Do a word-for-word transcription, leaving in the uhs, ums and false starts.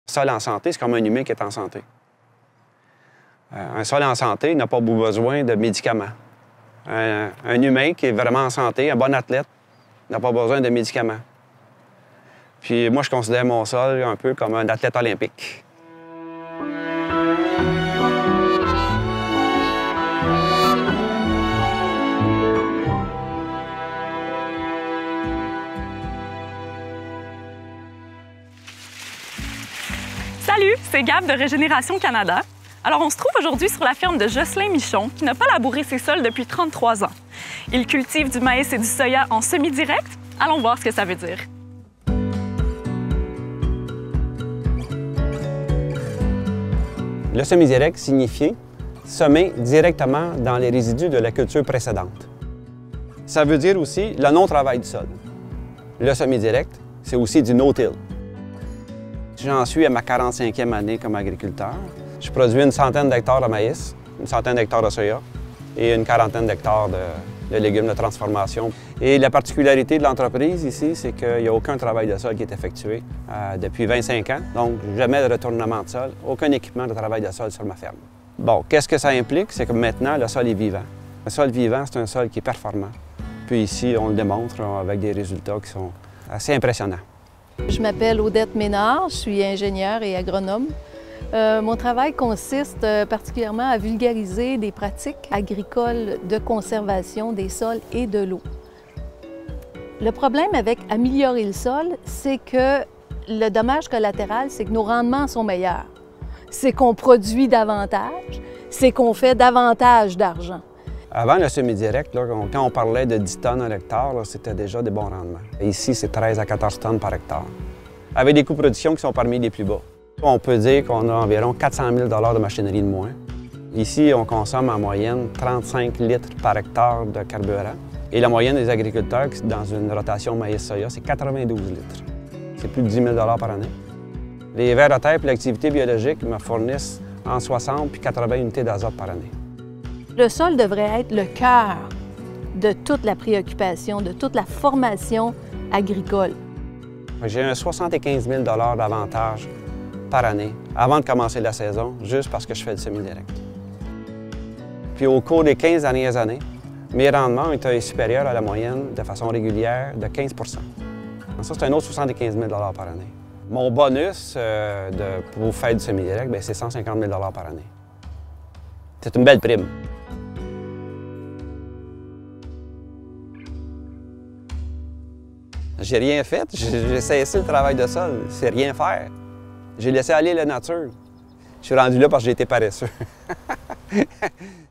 Un sol en santé, c'est comme un humain qui est en santé. Euh, un sol en santé n'a pas besoin de médicaments. Un, un humain qui est vraiment en santé, un bon athlète, n'a pas besoin de médicaments. Puis moi, je considère mon sol un peu comme un athlète olympique. Salut, c'est Gab de Régénération Canada. Alors, on se trouve aujourd'hui sur la ferme de Jocelyn Michon, qui n'a pas labouré ses sols depuis trente-trois ans. Il cultive du maïs et du soya en semi-direct. Allons voir ce que ça veut dire. Le semi-direct signifie semer directement dans les résidus de la culture précédente. Ça veut dire aussi le non-travail du sol. Le semi-direct, c'est aussi du no-till. J'en suis à ma quarante-cinquième année comme agriculteur. Je produis une centaine d'hectares de maïs, une centaine d'hectares de soya et une quarantaine d'hectares de, de légumes de transformation. Et la particularité de l'entreprise ici, c'est qu'il n'y a aucun travail de sol qui est effectué euh, depuis vingt-cinq ans. Donc, jamais de retournement de sol, aucun équipement de travail de sol sur ma ferme. Bon, qu'est-ce que ça implique? C'est que maintenant, le sol est vivant. Le sol vivant, c'est un sol qui est performant. Puis ici, on le démontre avec des résultats qui sont assez impressionnants. Je m'appelle Odette Ménard, je suis ingénieure et agronome. Euh, mon travail consiste euh, particulièrement à vulgariser des pratiques agricoles de conservation des sols et de l'eau. Le problème avec améliorer le sol, c'est que le dommage collatéral, c'est que nos rendements sont meilleurs. C'est qu'on produit davantage, c'est qu'on fait davantage d'argent. Avant le semi-direct, là, quand on parlait de dix tonnes à l'hectare, c'était déjà des bons rendements. Ici, c'est treize à quatorze tonnes par hectare, avec des coûts de production qui sont parmi les plus bas. On peut dire qu'on a environ quatre cent mille dollars de machinerie de moins. Ici, on consomme en moyenne trente-cinq litres par hectare de carburant. Et la moyenne des agriculteurs, dans une rotation maïs-soya, c'est quatre-vingt-douze litres. C'est plus de dix mille dollars par année. Les vers de terre et l'activité biologique me fournissent en soixante puis quatre-vingts unités d'azote par année. Le sol devrait être le cœur de toute la préoccupation, de toute la formation agricole. J'ai un soixante-quinze mille dollars d'avantage par année avant de commencer la saison, juste parce que je fais le semi-direct. Puis au cours des quinze dernières années, mes rendements ont été supérieurs à la moyenne de façon régulière de quinze pour cent. Ça, c'est un autre soixante-quinze mille dollars par année. Mon bonus euh, de, pour faire du semi-direct, c'est cent cinquante mille dollars par année. C'est une belle prime. J'ai rien fait, j'ai cessé le travail de sol, c'est rien faire. J'ai laissé aller la nature. Je suis rendu là parce que j'ai été paresseux.